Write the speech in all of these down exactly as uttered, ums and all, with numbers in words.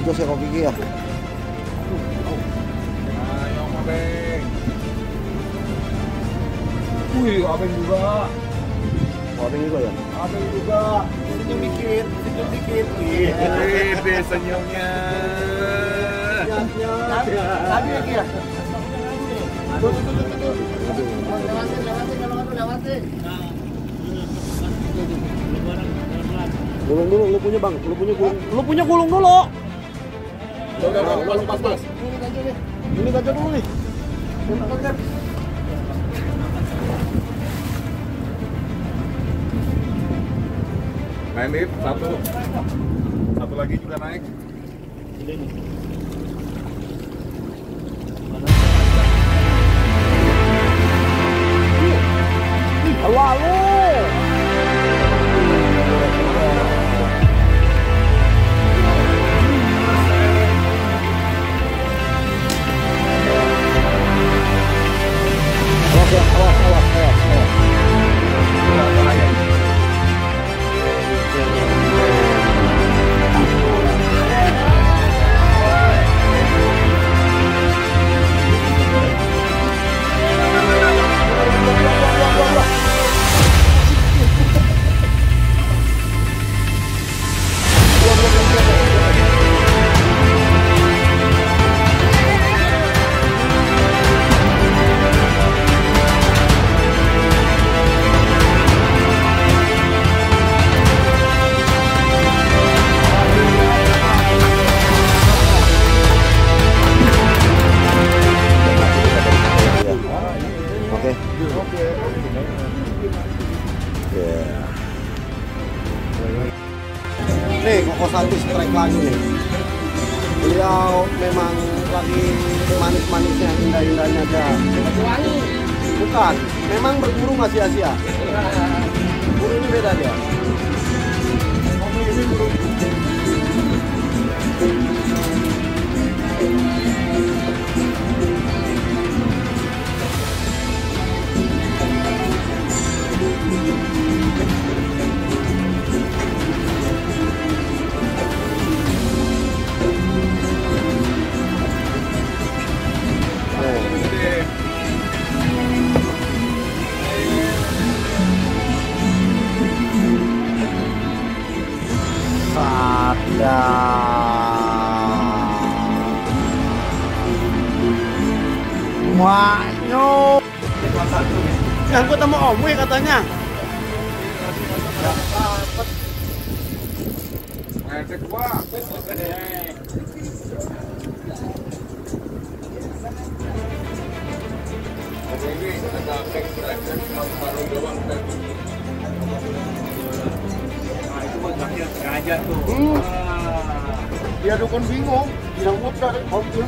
jos ya kopi ya. Ayo Abeng. Wih, Abeng juga. Oh, Abeng juga ya? Abeng juga. Senyum dikit, senyum dikit. Wih, senyumnya. Lagi lagi ya. Tuh, tuh, tuh, tuh, tuh. Lewatin, lewatin, lewatin, lewatin. Gulung dulu, lu punya bang, lu punya gulung, lu punya gulung dulu. Udah, udah, udah, lepas, lepas. Ini aja nih, ini aja dulu nih. Naik nih, satu. Satu lagi juga naik. Halo, halo. Nih, Koko Santi strike lagi nih. Beliau memang lagi manis-manisnya, indah-indahnya aja. Bukan, memang berburu nggak sia-sia. Buru ini beda dia. Ada Wanyo ngangkut sama Om Wih katanya. Ngecek gua. Ini ada Abeng berakhir baru doang kan. Baknya sengaja tuh. Hmm. Dia dukun bingung, yang muda Om Wih.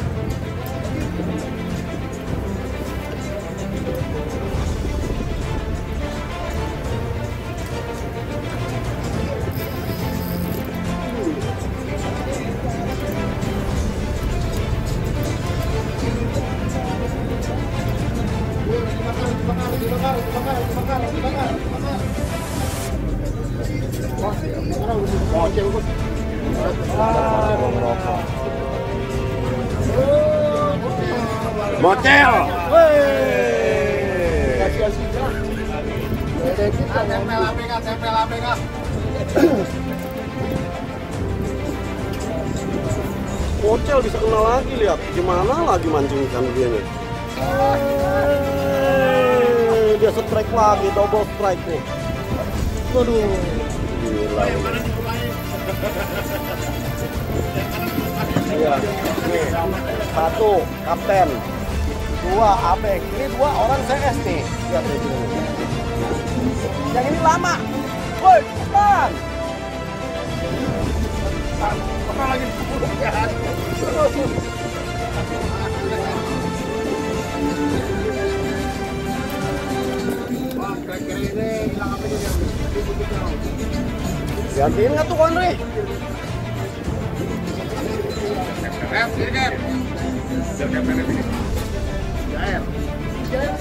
Motel. Tempel A P K, tempel A P K. Motel bisa kena lagi, lihat gimana lagi mancing ikan dia nih. Dia strike lagi, double strike nih. Waduh, gila. Iya, nih satu kapten, dua Abeng, ini dua orang C S nih. Lihat ini. Yang ini lama. Woi, cepetan. Apa lagi sepuluh kan? Wah, kira-kira ini hilang apa aja dia? Gantiin nggak tuh Konri? Ref, sini kan? Biar kameranya begini. Jair. Jair.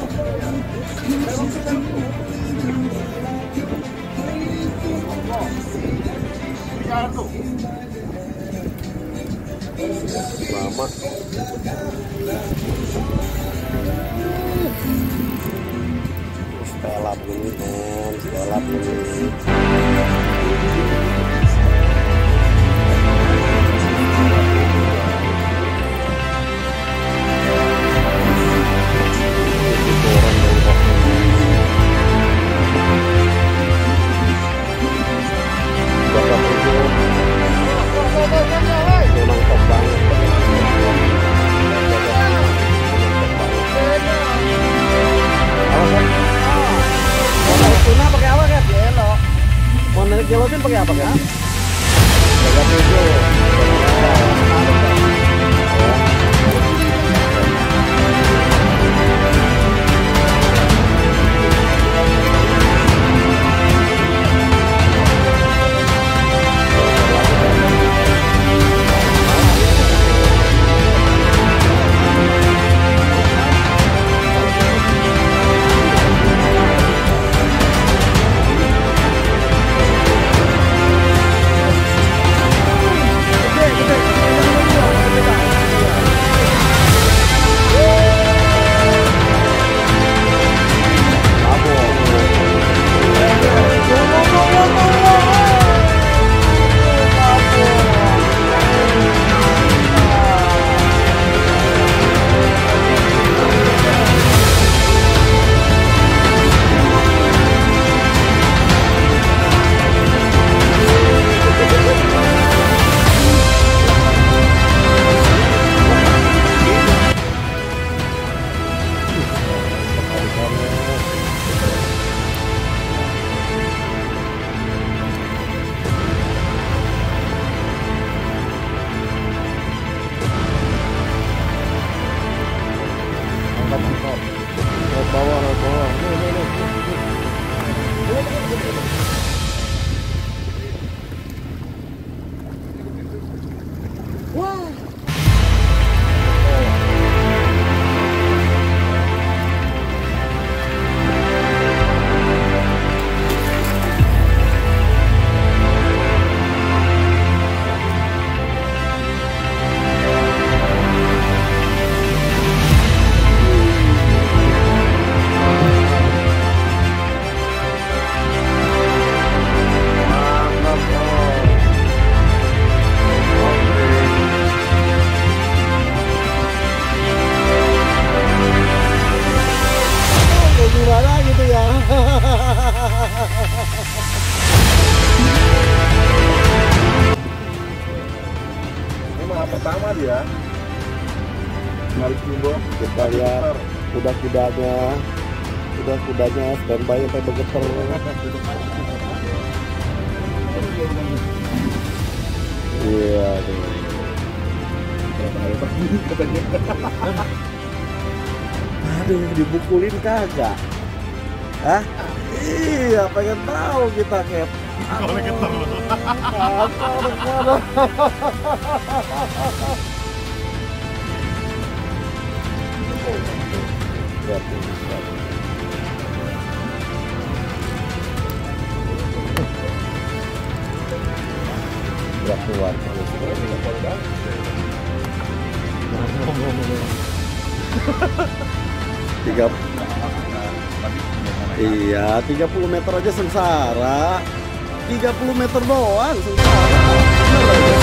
Jair tuh. lama. Stella bunyi men, Stella bunyi. Memang top banget. Tuna pakai apa kan? Gelo. Mau naik gelosin pakai apa kan? Pakai tujuh. Pertama dia narik jumbo, kita lihat kuda-kudanya, kuda-kudanya standby sampai bergetar. Iya tuh. Aduh, dibukulin kagak? Hah? Iya, pengen tahu kita Cap. Kalau getar loh. Berat keluar. Tiga. Iya, tiga puluh meter aja sengsara. tiga puluh meter doang sengsara.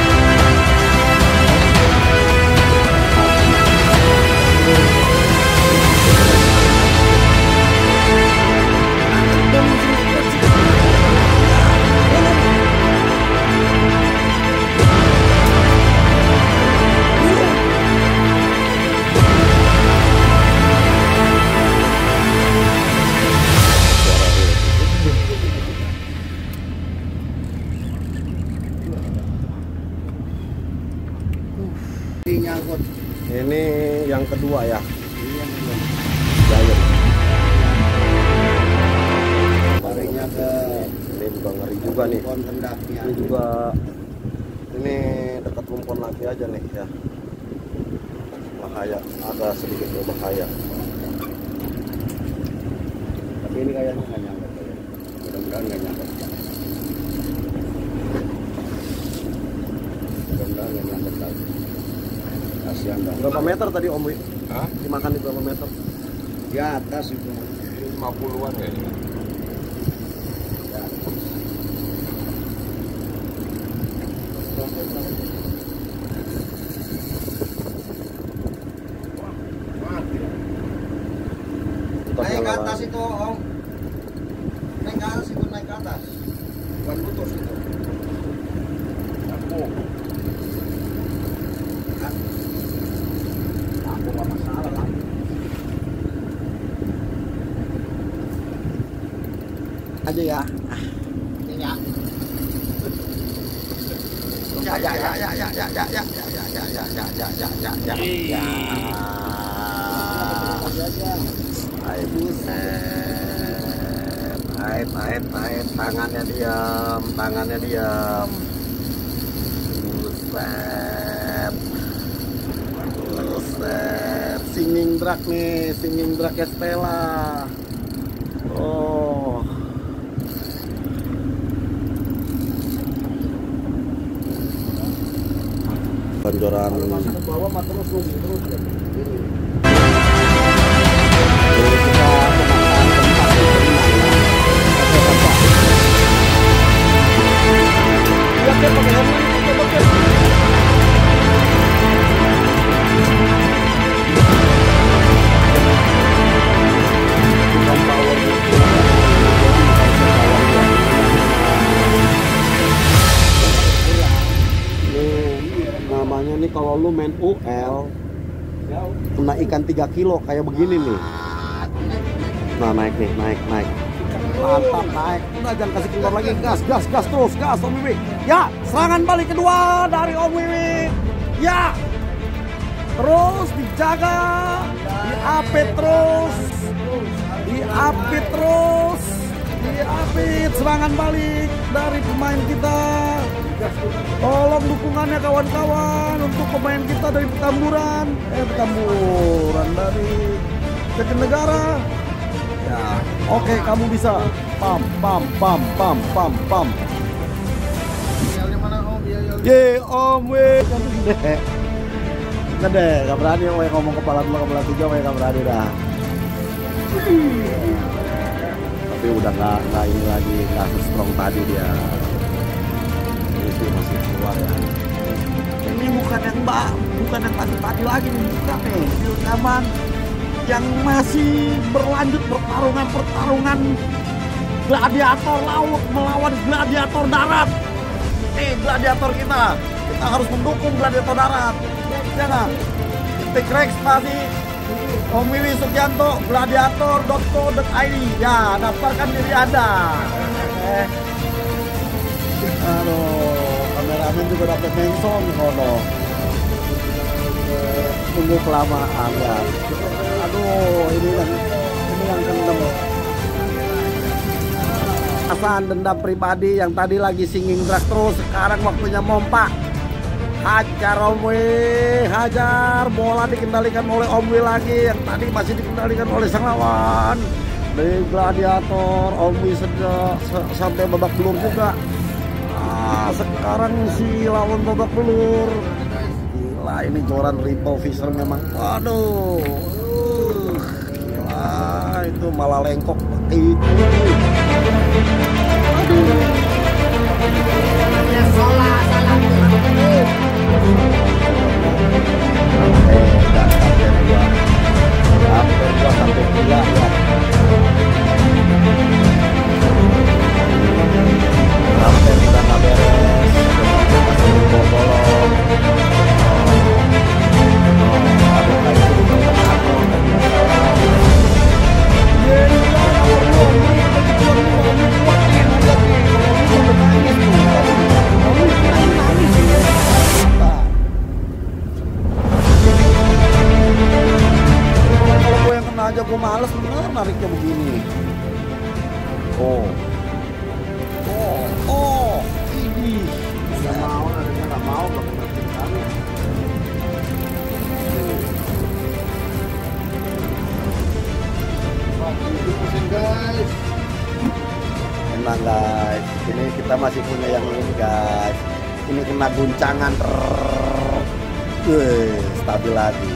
Ini yang kedua ya. Giant. Taringnya ke ini juga ngeri juga nih. Ini juga ini dekat rumpon lagi aja nih ya. Bahaya, agak sedikit berbahaya. Tapi ini kayaknya nggak nyampe. Mudah-mudahan nggak nyampe. Mudah-mudahan yang lambat lagi. Kasihan dong. Berapa meter tadi Om Wi? Hah? Dimakan di berapa meter? Di atas itu. lima puluhan kayaknya. Ya. Mati. Naik ke atas itu Om. Naik ke atas itu, naik ke atas. Bukan putus itu. Aku. Aku gak masalah lah. Aja ya. Ya. Ya ya ya ya ya ya ya ya ya ya ya ya ya ya ya ya ya. Hai buset. Hai hai hai tangannya diam, tangannya diam. Buset. Buset. Singing drag nih, singing drag Estella. Oh. Pancoran bawah terus terus terus namanya nih kalau lu main U L kena ikan tiga kilo kayak begini nih. Nah naik nih, naik naik mantap, naik. Udah jangan kasih keluar lagi, gas gas gas terus, gas Om Wiwi. Ya serangan balik kedua dari Om Wiwi. Ya terus dijaga, diapit terus, diapit terus, diapit. Serangan balik dari pemain kita. Tolong dukungannya kawan-kawan untuk pemain kita dari Petamburan, eh Petamburan dari Jatinegara. Ya, oke okay, kamu bisa. Pam pam pam pam pam pam. Ye Om Wi. Gede, gede, gak berani Om ngomong kepala dua kepala tiga, Om gak berani dah. Tapi udah nggak nggak ini lagi, nggak strong tadi dia. Masih keluar ya. Ini bukan yang mbak, bukan yang tadi-tadi lagi nih, bukan nih. Rekaman yang masih berlanjut pertarungan-pertarungan gladiator laut melawan gladiator darat. Nih gladiator kita, kita harus mendukung gladiator darat. Jangan. T-Rex masih Om Wiwi Sugianto, gladiator dot co dot i d. Ya, daftarkan diri Anda. Eh. Aduh, kameramen juga dapat mention kono. Tunggu kelamaan ya. Aduh, ini yang ini yang kendem. Asan dendam pribadi yang tadi lagi singing drag terus, sekarang waktunya mompa. Hajar Om Wi, hajar. Bola dikendalikan oleh Om Wi lagi, yang tadi masih dikendalikan oleh sang lawan. Dari gladiator Om Wi sudah sampai babak belur juga. Ah, sekarang si lawan babak belur. Gila, ini joran Ripple Fisher memang. Waduh, uh, gila, itu malah lengkok itu. Aduh. Ya salah, salah. Eh, dan sampai dua, sampai dua sampai tiga ya. Sampai udah nggak beres, masih bolong. Ada kayak itu juga aku. Kalau gue yang kena aja gue males bener nariknya begini. Oh. Oh, oh, ini nggak mau, nantinya nggak mau pakai mesin kami. Mesin guys. Tenang guys, ini kita masih punya yang ini guys. Ini kena guncangan. Wih, stabil lagi.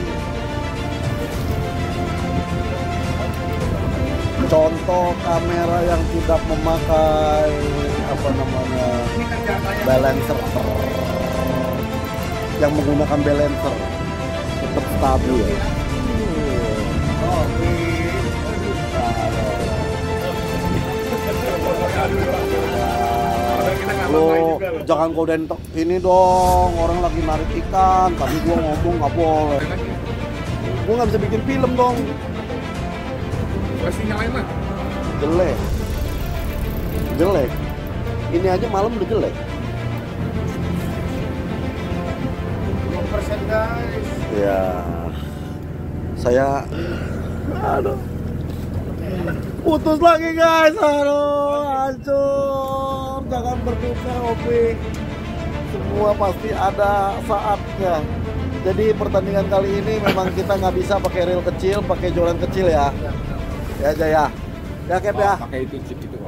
Contoh kamera yang tidak memakai apa namanya balancer, yang menggunakan balancer tetap stabil. Lo jangan godain ini dong, orang lagi narik ikan, tapi gua ngomong nggak boleh. Gua nggak bisa bikin film dong. Pasti nyalain lah. Jelek, jelek. Ini aja malam udah jelek. dua persen guys. Ya, saya, aduh, putus lagi guys, aduh, hancur. Jangan berduka, Opi. Semua pasti ada saatnya. Jadi pertandingan kali ini memang kita nggak bisa pakai reel kecil, pakai joran kecil ya. Ya Jaya, ya Kep ya. Pakai itu chip itu.